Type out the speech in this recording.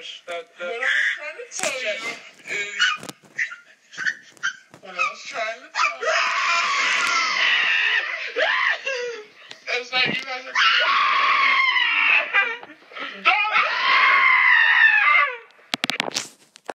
gosh. What I was trying to tell you is... What I was trying to tell you... It's like you guys are...